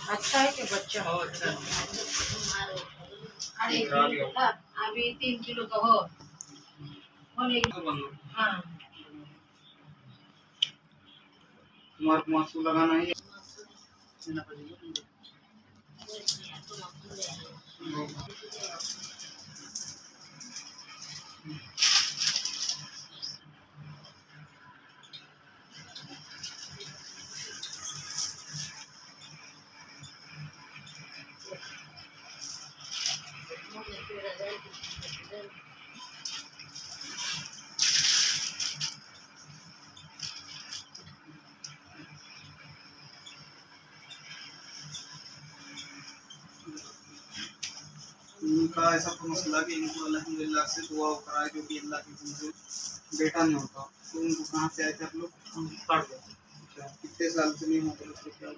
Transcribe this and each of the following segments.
अच्छा है कि बच्चा हो। अच्छा अरे अभी 3 किलो का हो हाँ तुम्हारे मास्क लगाना है इनका ऐसा तो मसला कि इनको अल्हम्दुलिल्लाह से दुआ कराए जो कि अल्लाह की से बेटा नहीं होता, तो उनको कहाँ से आए थे आप लोग? पढ़ गए। अच्छा, कितने साल से नहीं होता? क्या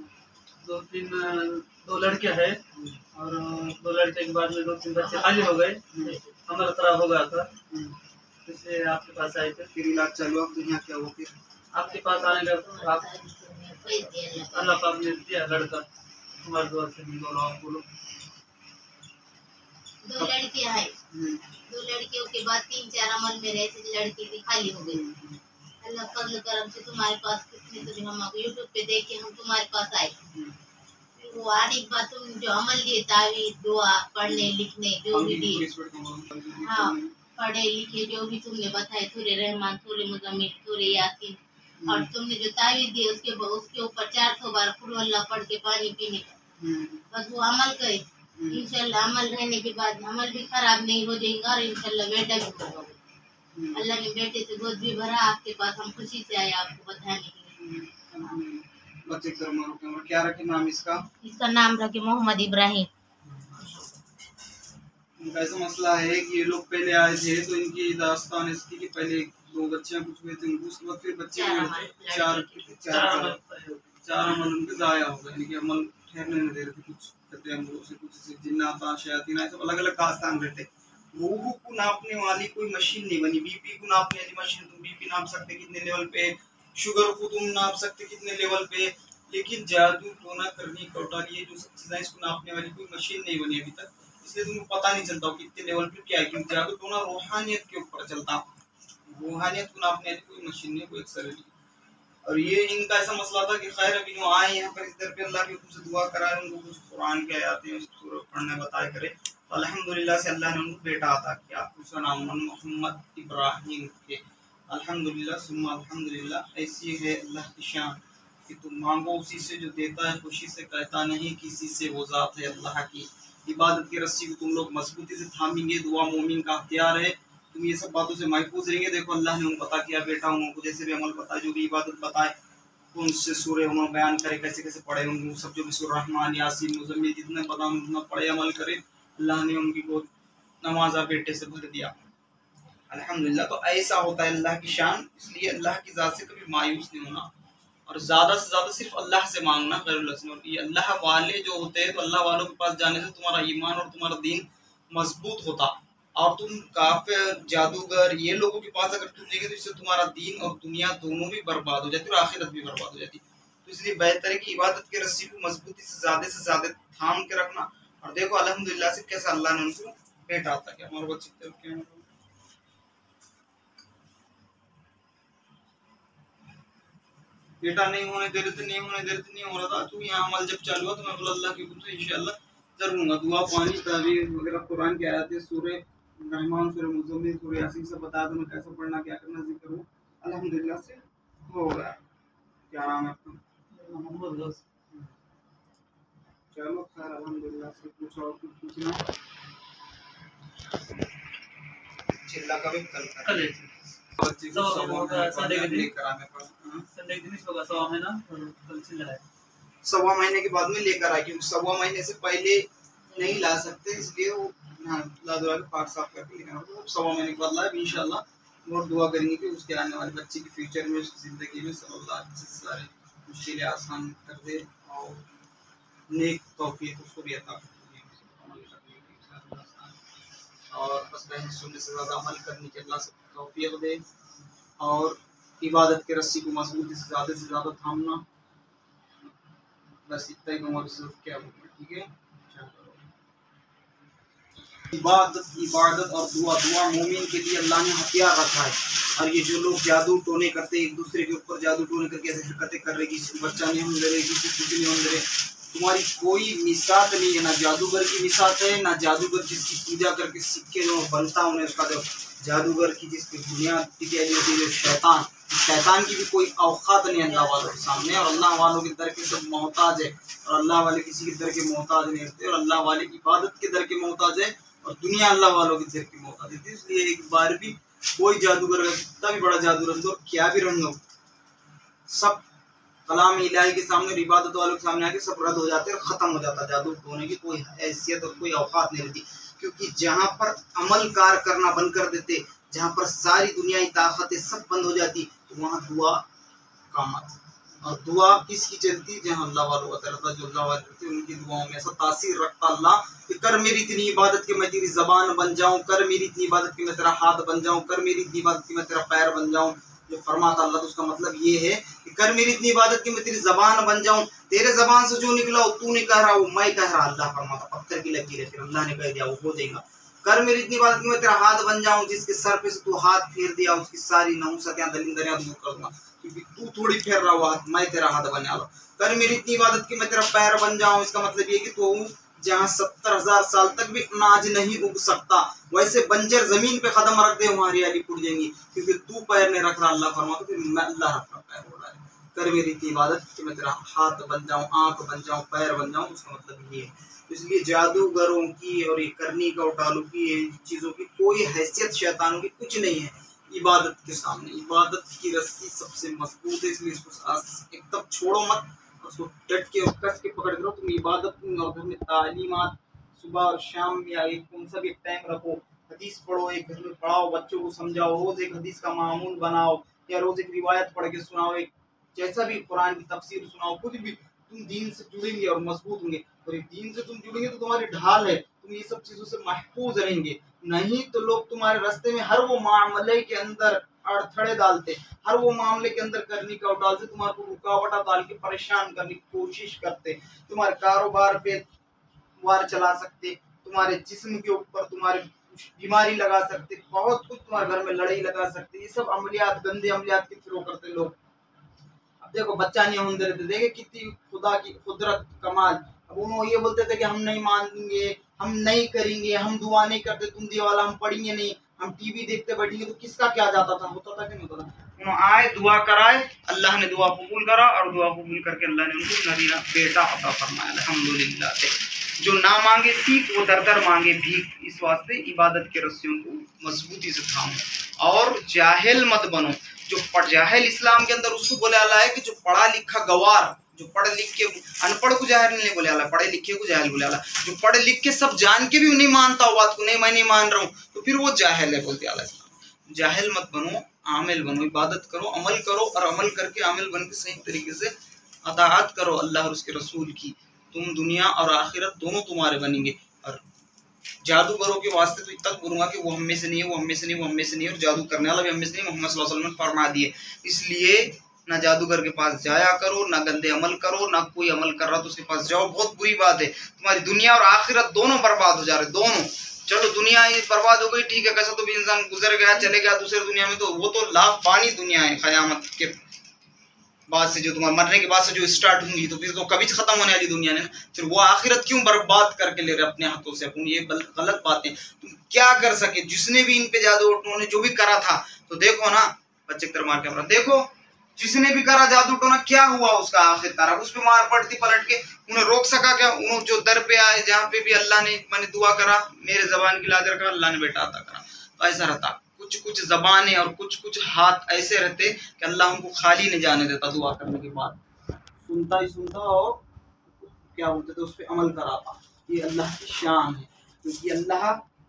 दो लड़कियां है और दो लड़के के बाद में 2-3 बच्चे खाली हो गए, हमारा खराब हो गया था, इसलिए आपके पास आए थे। फिर इलाज चालू आप तो यहाँ क्या हुआ फिर? आपके पास आने का आप अल्लाह पाक ने दिया लड़का, तुम्हारी दुआ से बोलो। 2 लड़कियां है, 2 लड़कियों के बाद 3-4 अमल में रहते लड़की भी खाली हो गई। अल्लाह फजल करम से तुम्हारे पास किसने तो हम यूट्यूब पे देख के हम तुम्हारे पास आए। वो आने के बाद तुम जो अमल दिए तावीज़ दुआ पढ़ने लिखने जो भी दिए, हाँ पढ़े लिखे जो भी तुमने बताए, सूरे रहमान सूरे मुज़म्मिल सूरे यासीन, और तुमने जो तावीज़ दिए उसके ऊपर 400 बार कुल अल्लाह पढ़ के पानी पीने का, बस वो अमल करे। इंशाल्लाह अमल रहने के बाद अमल भी खराब नहीं हो जाएगा और इंशाल्लाह बेटा भी होगा। अल्लाह ने बेटे से गोद भी भरा, आपके पास हम खुशी से आए आपको बताने के लिए। बच्चे क्या रखे नाम इसका? इसका नाम रखे मोहम्मद इब्राहिम। इनका ऐसा मसला है कि ये लोग पहले आए थे तो इनकी दास्तान इसकी कि पहले 2 बच्चियां कुछ हुए थे उनको, उसके बाद फिर बच्चे चार अमल उनके जाया हो गए, यानी अमल ठहरने नहीं दे रहे थे, कुछ कहते हैं कुछ जिन्नात शयातीन ऐसे अलग अलग दास्तान रहते। रूह को नापने वाली कोई मशीन नहीं बनी, बीपी को नापने वाली मशीन, तुम बीपी नाप सकते कितने लेवल पे, शुगर को तुम नाप सकते कितने लेवल पे, लेकिन जादू टोना करनी कौटाली ये जो सब चीजें इसको नापने वाली कोई मशीन नहीं बनी अभी तक, इसलिए तुमको पता नहीं चलता कितने लेवल पे क्या है, क्योंकि जादू टोना रूहानियत के ऊपर चलता, रूहानियत को नापने वाली कोई मशीन नहीं, कोई एक्सरे नहीं। और ये इनका ऐसा मसला था कि खैर अभी जो आए यहाँ पर इस दर पे अल्लाह के हुक्म से दुआ कराए, उनको कुछ कुरान के आयातें हैं उसको पढ़ने बताए करे, तो अल्हम्दुलिल्लाह से अल्लाह ने उनको बेटा अता किया, उसका नाम मोहम्मद इब्राहिम के। अल्हम्दुलिल्लाह सुम्मा अल्हम्दुलिल्लाह, ऐसी है अल्लाह की शान कि तुम मांगो उसी से जो देता है, खुशी से कहता नहीं किसी से, वो ज़ात है अल्लाह की। इबादत की रस्सी को तुम लोग मजबूती से थामेंगे, दुआ मोमिन का हथियार है, तुम ये सब बातों से महफूज रहेंगे। देखो अल्लाह ने उनको पता किया बेटा उनको जैसे भी अमल बताए, जो भी इबादत बताए, कौन से सूरे उन्होंने बयान करे, कैसे कैसे पढ़े, उनको सब जो भी सूरह रहमान यासीन मुज़म्मिल जितने पता उतना पढ़े अमल करे, अल्लाह ने उनकी को नमाजा बेटे से भर दिया। अल्हम्दुलिल्लाह, तो ऐसा होता है अल्लाह की शान, इसलिए अल्लाह की ज़ात से कभी मायूस नहीं होना और ज़्यादा से ज़्यादा सिर्फ अल्लाह से मांगना। ये अल्लाह वाले जो होते हैं, तो अल्लाह वालों के पास जाने से तुम्हारा ईमान और तुम्हारा दीन मजबूत होता, और तुम काफिर जादूगर ये लोगों के पास अगर तुम जाएंगे तो इससे तुम्हारा दीन और दुनिया दोनों भी बर्बाद हो जाती है और आखिरत भी बर्बाद हो जाती है। तो इसलिए बेहतर है कि इबादत की रस्सी को मजबूती से ज्यादा थाम के रखना। और देखो अल्हम्दुलिल्लाह से कैसा अल्लाह ने उनको बेटा आता क्या हमारे बच्चे बेटा नहीं होने दे रहे थे, नहीं होने दे रहे थे, नहीं हो रहा था, तो यहाँ अमल जब चालू हुआ तो मैं बोला अल्लाह के हुक्म से इंशाअल्लाह जरूर लूंगा। दुआ पानी तावीज़ वगैरह कुरान की आयतें सूरे रहमान सूरे मुज़म्मिल सूरे यासीन सब बता दूं कैसे पढ़ना क्या करना जिक्र हो, अल्हम्दुलिल्लाह से हो गया। क्या नाम है आपका? मोहम्मद। चलो खैर अल्हम्दुलिल्लाह से कुछ और कुछ पूछना चिल्ला का भी कल सवा महीने के बाद में लेकर आए, क्योंकि सवा महीने से पहले नहीं ला सकते, इसलिए वो पाक साफ करके लेकर तो सवा महीने के बाद लाए इंशाल्लाह। और दुआ करेंगे कि उसके आने वाले बच्चे की फ्यूचर में उसकी जिंदगी में अल्लाह सारे मुश्किलें आसान कर दे और नेक तौफीक उसको भी अता और बस सुनने से ज़्यादा अमल करने के अल्लाह से तौफीक दे और इबादत के रस्सी को मजबूती से ज़्यादा थामना बस इतना ही हमारे साथ क्या होगा, ठीक है। इबादत इबादत और दुआ, दुआ मोमिन के लिए अल्लाह ने हथियार रखा है। और ये जो लोग जादू टोने करते एक दूसरे के ऊपर जादू टोने करके ऐसे हरकतें कर रहे, किसी को बच्चा नहीं होने दे रहे, किसी को कुछ नहीं होने दे रहे, तुम्हारी कोई मिसाल नहीं है, ना जादूगर की मिसाल है, ना जादूगर जिसकी पूजा करके सिक्के जो बनता उन्हें उसका जो जादूगर की जिसकी बुनियाद टिकी होती है शैतान, शैतान की भी कोई औकात नहीं अल्लाह वालों के सामने। और अल्लाह वालों के दर के सब मोहताज है, और अल्लाह वाले किसी के दर के मोहताज नहीं होते, और अल्लाह वाले इबादत के दर के मोहताज है, और दुनिया अल्लाह वालों की दर के मोहताज है। इसलिए एक बार भी कोई जादूगर कितना भी बड़ा जादू रंग हो, क्या भी रंग हो, सब कलाम इलाही के सामने, इबादत वालों के सामने आके सब रद्द हो जाते हैं और खत्म हो जाता है। जादू होने की कोई हैसियत और कोई औकात नहीं रहती, क्योंकि जहाँ पर अमल कार करना बंद कर देते, जहाँ पर सारी दुनियाई ताकतें सब बंद हो जाती, तो वहाँ दुआ काम आती। और दुआ किसकी चलती, जहाँ अल्लाह वालों का तरफ जो अल्लाह वाले उनकी दुआओं में ऐसा तासीर रखता अल्लाह कि कर मेरी इतनी इबादत कि मैं तेरी जबान बन जाऊँ, कर मेरी इतनी इबादत कि मैं तेरा हाथ बन जाऊँ, कर मेरी इतनी इबादत कि मैं तेरा पैर बन जाऊँ। जो फरमाता अल्लाह, तो उसका मतलब ये है कि कर मेरी इतनी इबादत कि मैं तेरी जबान बन जाऊं, तेरे जबान से जो निकला तू नहीं कह रहा वो मैं कह रहा। अल्लाह फरमाता पत्थर की लकीर है, फिर अल्लाह ने कह दिया वो हो जाएगा। कर मेरी इतनी इबादत कि मैं तेरा हाथ बन जाऊं, जिसके सर पे से तू हाथ फेर दिया उसकी सारी नहुसतियां दलिंदरियां दूर कर दूंगा, क्योंकि तू थोड़ी फेर रहा हुआ हाथ, मैं तेरा हाथ बना लो। कर मेरी इतनी इबादत कि मैं तेरा पैर बन जाऊं, इसका मतलब ये कि तू जहाँ 70,000 साल तक भी अनाज नहीं उग सकता, वैसे बंजर जमीन पे कदम रख दे वहाँ हरियाली फूट जाएंगी, क्योंकि तू पैर नहीं रख रहा अल्लाह फरमाता, फिर मैं अल्लाह रख रहा पैर हो रहा है। कर मेरी इतनी इबादत कि मैं तेरा हाथ बन जाऊँ, आंख बन जाऊँ, पैर बन जाऊँ, उसका मतलब ये है। इसलिए जादूगरों की और ये करनी का उटालू की चीज़ों की कोई हैसियत शैतानों की कुछ नहीं है इबादत के सामने। इबादत की रस्सी सबसे मजबूत है, इसलिए इसको एकदम छोड़ो मत, उसको डट के और कस के पकड़ करो। तुम इबादत घर में तालीमात सुबह और शाम या एक कौन सा भी एक टाइम रखो, हदीस पढ़ो, एक घर में पढ़ाओ, बच्चों को समझाओ, रोज एक हदीस का मामूल बनाओ, या रोज एक रिवायत पढ़ के सुनाओ, एक जैसा भी कुरान की तफसीर सुनाओ, कुछ भी। तुम दीन से जुड़ेंगे और मजबूत होंगे, और एक दीन से तुम जुड़ेंगे तो तुम्हारी ढाल है, तुम ये सब चीजों से महफूज रहेंगे। नहीं तो लोग तुम्हारे रास्ते में हर वो मामले के अंदर अड़थड़े डालते, हर वो मामले के अंदर करने का डालते, तुम्हारे को रुकावट डाल के परेशान करने की कोशिश करते, तुम्हारे कारोबार पे वार चला सकते, तुम्हारे जिस्म के ऊपर तुम्हारे बीमारी लगा सकते, बहुत कुछ तुम्हारे घर में लड़ाई लगा सकते। ये सब अमलियात, गंदे अमलियात के थ्रू करते लोग। अब देखो बच्चा नहीं होने देते, देखे कितनी खुदा की कुदरत कमाल। अब उन्होंने ये बोलते थे कि हम नहीं मानेंगे, हम नहीं करेंगे, हम दुआ नहीं करते, तुम दिए वाला हम पढ़ेंगे नहीं, हम टीवी देखते बैठेंगे, तो किसका क्या जाता था, होता था कि नहीं होता था। उन्होंने आए दुआ कराए, अल्लाह ने दुआ कबूल करा, और दुआ कबूल करके अल्लाह ने उनको नबीना बेटा अता फरमाया, अल्हम्दुलिल्लाह। जो ना मांगे सीख, वो दर दर मांगे भीख। इस वास्ते इबादत के रस्सियों को मजबूती से थामो, और जाहिल मत बनो। जो जाहिल इस्लाम के अंदर उसको बोले अल्लाह है कि जो पढ़ा लिखा गवार, जो पढ़ लिख के अनपढ़ को जाहिल नहीं बोले अल्लाह, पढ़े लिखे को जाहिल बोले अल्लाह। जो पढ़ लिख के सब जान के भी नहीं मानता वो बात को, नहीं मैं नहीं मान रहा हूँ, तो फिर वो जाहिल है बोलते अल्लाह। जाहिल मत बनो, आमिल बनो, इबादत करो, अमल करो, और अमल करके आमिल बन के सही तरीके से अताअत करो अल्लाह और उसके रसूल की। तुम दुनिया और आखिरत दोनों तुम्हारे बनेंगे। और जादूगरों के वास्ते तो इतना बोलूंगा कि वो हम में से नहीं है, वो हम में से नहीं, वो हम में से नहीं है, और जादू करने वाला भी हम में से नहीं, मोहम्मद सल्लल्लाहु अलैहि वसल्लम ने फरमा दिए। इसलिए ना जादूगर के पास जाया करो, ना गंदे अमल करो, ना कोई अमल कर रहा तो उसके पास जाओ, बहुत बुरी बात है। तुम्हारी दुनिया और आखिरत दोनों बर्बाद हो जा रहे, दोनों। चलो दुनिया ये बर्बाद हो गई, ठीक है, कैसा तो भी इंसान गुजर गया, चले गया दूसरे दुनिया में, तो वो तो लाफानी दुनिया है। क़यामत के बाद से जो तुम्हारे मरने के बाद से जो स्टार्ट होंगी, तो फिर तो कभी खत्म होने वाली दुनिया ने, फिर वो आखिरत क्यों बर्बाद करके ले रहे अपने हाथों से अपन। ये गलत बातें। तुम क्या कर सके, जिसने भी इन पे जादू उन्होंने जो भी करा था, तो देखो ना, बच्चे की तरह मार के देखो, जिसने भी करा जादू टोना क्या हुआ उसका आखिरकार, उस पर मार पड़ती पलट के, उन्हें रोक सका क्या। उन्होंने जो दर पे आए, जहाँ पे भी अल्लाह ने मैंने दुआ करा, मेरे जबान की लाज रखा, अल्लाह ने बेटा अता करा। तो ऐसा रहता, कुछ कुछ जबानें और कुछ कुछ हाथ ऐसे रहते कि अल्लाह उनको खाली नहीं जाने देता। दुआ करने के बाद सुनता ही सुनता, और क्या बोलते थे उस पर अमल कराता। ये अल्लाह की शान है, क्योंकि अल्लाह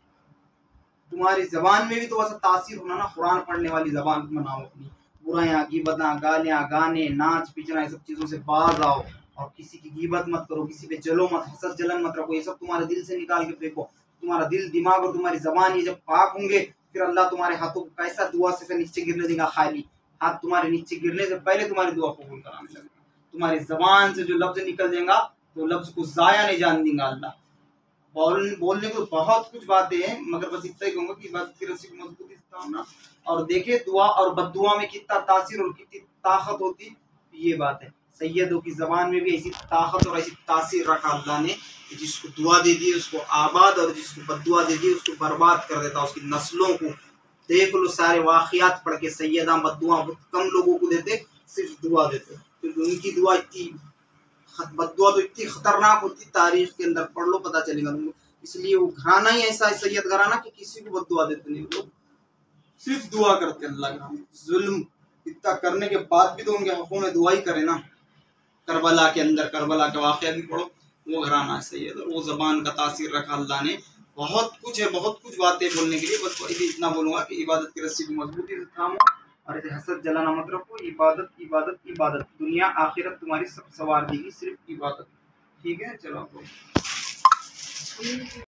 तुम्हारी जबान में भी तो वैसा तासीर होना ना। कुरान पढ़ने वाली जबान बनाओ अपनी, बुराइयां, गिबता, गालियां, गाने, नाच पीछना, ये सब चीजों से बाज आओ, और किसी की गिबत मत करो, किसी पे जलो मत, हसद जलन मत रखो। ये सब तुम्हारे दिल से निकाल के फेंको। तुम्हारा दिल, दिमाग और तुम्हारी जबान ये जब पाक होंगे, फिर अल्लाह तुम्हारे हाथों को कैसा दुआ से नीचे गिरने देगा। खाली हाथ तुम्हारे नीचे गिरने से पहले तुम्हारी दुआ कबूल कराने लगेगा। तुम्हारी जबान से जो लफ्ज निकल जाएगा तो लफ्ज को जाया नहीं जान देगा अल्लाह। बोलने को बहुत कुछ बातें हैं, मगर बस इतना ही कहूंगा कि इबादत की रस्सी को मजबूती से थामना। और देखे दुआ और बद्दुआ में कितना तासीर और कितनी ताकत होती, ये बात है। सैयदों की जबान में भी ऐसी ताकत और ऐसी तासीर रखा अल्लाह ने कि जिसको दुआ दे दी उसको आबाद, और जिसको बद्दुआ दे दी उसको बर्बाद कर देता, उसकी नस्लों को। देख लो सारे वाक़ियात पढ़ के, सैयदा बद्दुआ कम लोगों को देते, सिर्फ दुआ देते, क्योंकि उनकी दुआ इतनी, बद्दुआ तो इतनी खतरनाक होती, तारीख के अंदर पढ़ लो पता चलेगा तुमको। इसलिए वो घराना ही ऐसा है सैयद घराना कि किसी को बद्दुआ देते नहीं, लोग सिर्फ दुआ करते अल्लाह का। जुल्म इतना करने के बाद भी तो उनके हकों में दुआ ही करे ना। करबला के अंदर करबला का वाक़या भी पढ़ो, वो घराना है सैयद, और वो जबान का तासीर रखा अल्लाह ने। बहुत कुछ है, बहुत कुछ बातें बोलने के लिए, बस इतना बोलूंगा कि इबादत की रस्सी को मजबूती से थामो और ऐसे हसद जलाना मत रखो। इबादत इबादत इबादत, दुनिया आखिरत तुम्हारी सब सवार देगी, सिर्फ इबादत। ठीक है, चलो।